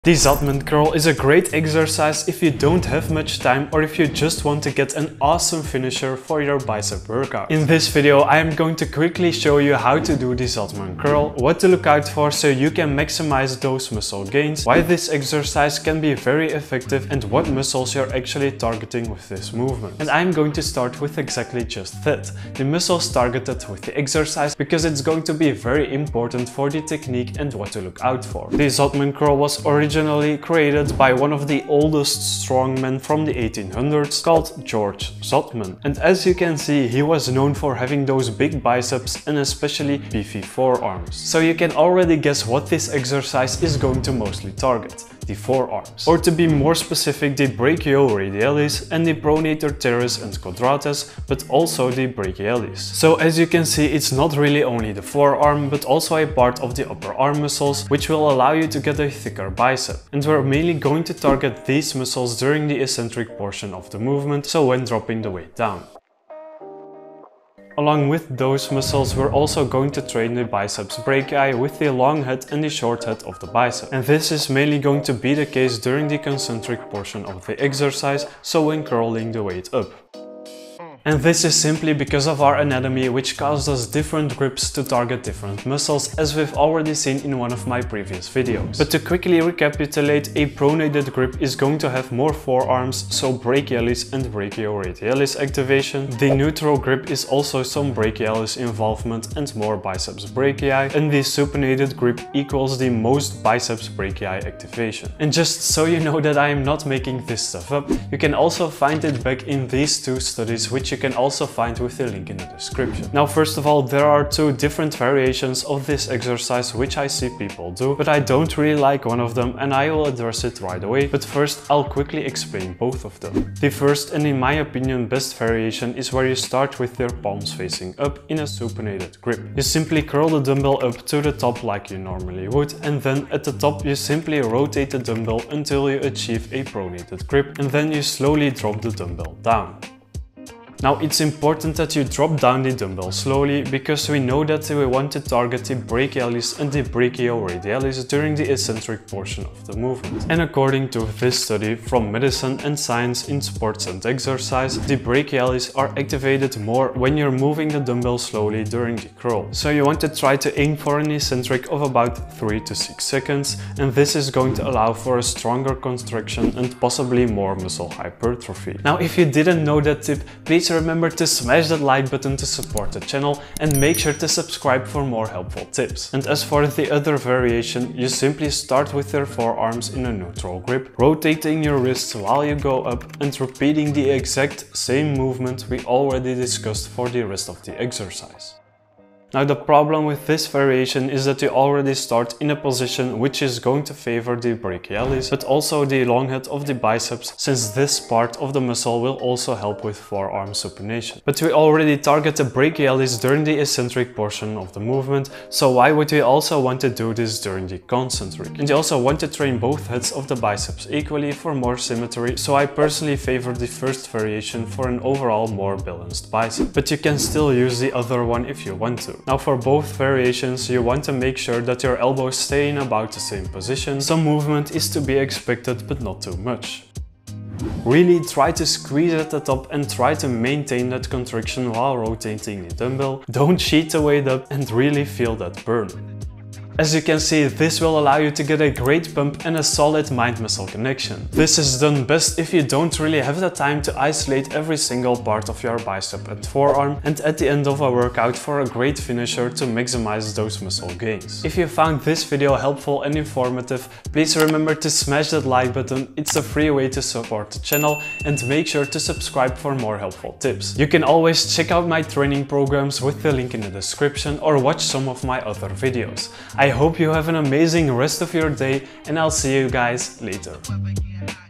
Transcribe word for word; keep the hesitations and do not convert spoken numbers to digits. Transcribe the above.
The Zottman curl is a great exercise if you don't have much time or if you just want to get an awesome finisher for your bicep workout. In this video I am going to quickly show you how to do the Zottman curl, what to look out for so you can maximize those muscle gains, why this exercise can be very effective and what muscles you're actually targeting with this movement. And I'm going to start with exactly just that, the muscles targeted with the exercise, because it's going to be very important for the technique and what to look out for. The Zottman curl was originally originally created by one of the oldest strongmen from the eighteen hundreds called George Zottman. And as you can see, he was known for having those big biceps and especially beefy forearms. So you can already guess what this exercise is going to mostly target. The forearms. Or to be more specific, the brachioradialis and the pronator teres and quadratus, but also the brachialis. So as you can see, it's not really only the forearm, but also a part of the upper arm muscles, which will allow you to get a thicker bicep. And we're mainly going to target these muscles during the eccentric portion of the movement, so when dropping the weight down. Along with those muscles, we're also going to train the biceps brachii with the long head and the short head of the bicep. And this is mainly going to be the case during the concentric portion of the exercise, so when curling the weight up. And this is simply because of our anatomy, which caused us different grips to target different muscles, as we've already seen in one of my previous videos. But to quickly recapitulate, a pronated grip is going to have more forearms, so brachialis and brachioradialis activation. The neutral grip is also some brachialis involvement and more biceps brachii, and the supinated grip equals the most biceps brachii activation. And just so you know that I am not making this stuff up, you can also find it back in these two studies, which you can also find with the link in the description. Now, first of all, there are two different variations of this exercise which I see people do, but I don't really like one of them and I will address it right away. But first, I'll quickly explain both of them. The first and in my opinion best variation is where you start with your palms facing up in a supinated grip. You simply curl the dumbbell up to the top like you normally would, and then at the top you simply rotate the dumbbell until you achieve a pronated grip, and then you slowly drop the dumbbell down. Now, it's important that you drop down the dumbbell slowly, because we know that we want to target the brachialis and the brachioradialis during the eccentric portion of the movement. And according to this study from Medicine and Science in Sports and Exercise, the brachialis are activated more when you're moving the dumbbell slowly during the curl. So you want to try to aim for an eccentric of about three to six seconds, and this is going to allow for a stronger contraction and possibly more muscle hypertrophy. Now, if you didn't know that tip, please remember to smash that like button to support the channel and make sure to subscribe for more helpful tips. And as for the other variation, you simply start with your forearms in a neutral grip, rotating your wrists while you go up and repeating the exact same movement we already discussed for the rest of the exercise. Now, the problem with this variation is that you already start in a position which is going to favor the brachialis, but also the long head of the biceps, since this part of the muscle will also help with forearm supination. But we already target the brachialis during the eccentric portion of the movement, so why would we also want to do this during the concentric? And you also want to train both heads of the biceps equally for more symmetry, so I personally favor the first variation for an overall more balanced bicep. But you can still use the other one if you want to. Now, for both variations, you want to make sure that your elbows stay in about the same position. Some movement is to be expected, but not too much. Really try to squeeze at the top and try to maintain that contraction while rotating the dumbbell. Don't cheat the weight up and really feel that burn. As you can see, this will allow you to get a great pump and a solid mind-muscle connection. This is done best if you don't really have the time to isolate every single part of your bicep and forearm, and at the end of a workout for a great finisher to maximize those muscle gains. If you found this video helpful and informative, please remember to smash that like button. It's a free way to support the channel, and make sure to subscribe for more helpful tips. You can always check out my training programs with the link in the description, or watch some of my other videos. I hope you have an amazing rest of your day, and I'll see you guys later.